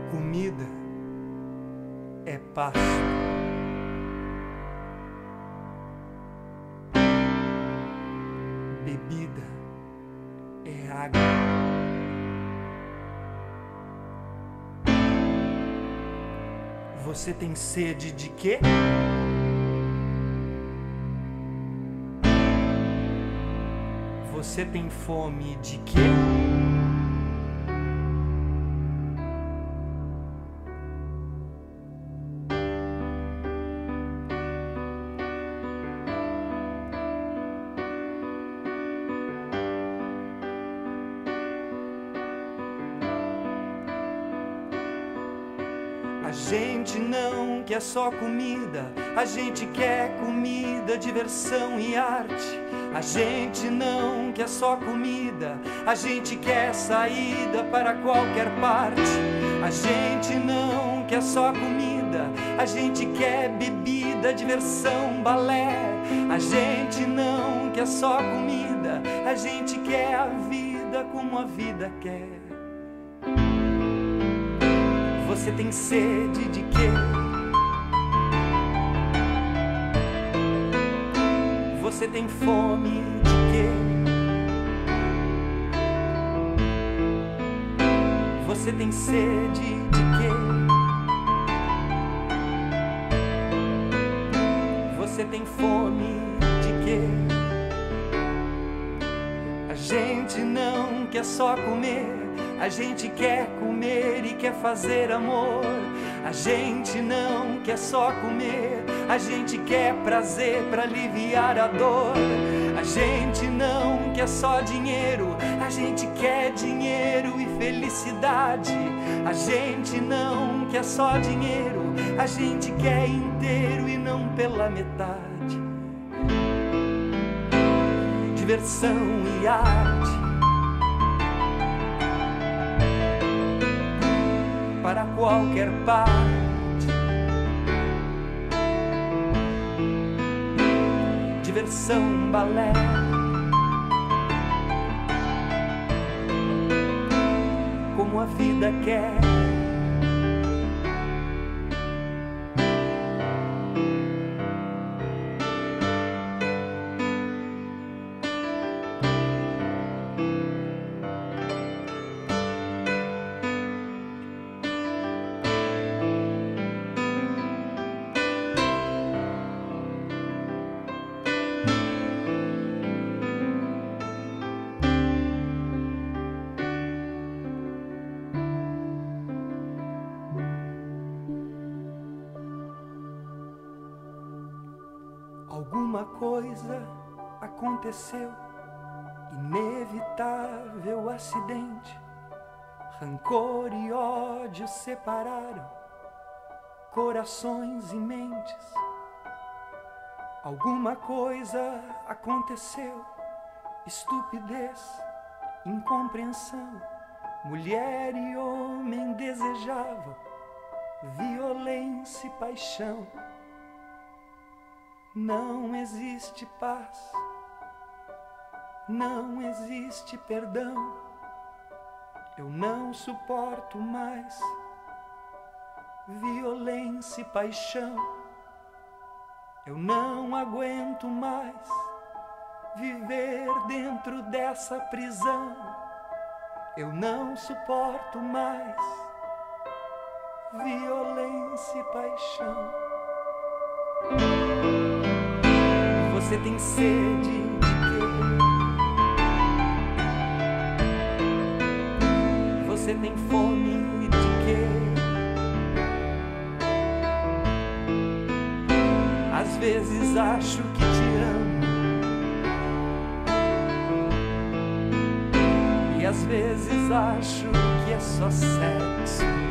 Comida é pasto. Bebida é água. Você tem sede de quê? Você tem fome de quê? A gente não quer só comida, a gente quer comida, diversão e arte. A gente não quer só comida, a gente quer saída para qualquer parte. A gente não quer só comida, a gente quer bebida, diversão, balé. A gente não quer só comida, a gente quer a vida como a vida quer. Você tem sede de quê? Você tem fome de quê? Você tem sede de quê? Você tem fome de quê? A gente não quer só comer, a gente quer comer e quer fazer amor. A gente não quer só comer, a gente quer prazer para aliviar a dor. A gente não quer só dinheiro, a gente quer dinheiro e felicidade. A gente não quer só dinheiro, a gente quer inteiro e não pela metade. Diversão e arte para qualquer parte. Diversão, balé, como a vida quer. Alguma coisa aconteceu, inevitável acidente. Rancor e ódio separaram corações e mentes. Alguma coisa aconteceu, estupidez, incompreensão. Mulher e homem desejavam violência e paixão. Não existe paz, não existe perdão. Eu não suporto mais violência e paixão. Eu não aguento mais viver dentro dessa prisão. Eu não suporto mais violência e paixão. Você tem sede de quê? Você tem fome de quê? Às vezes acho que te amo e às vezes acho que é só sexo.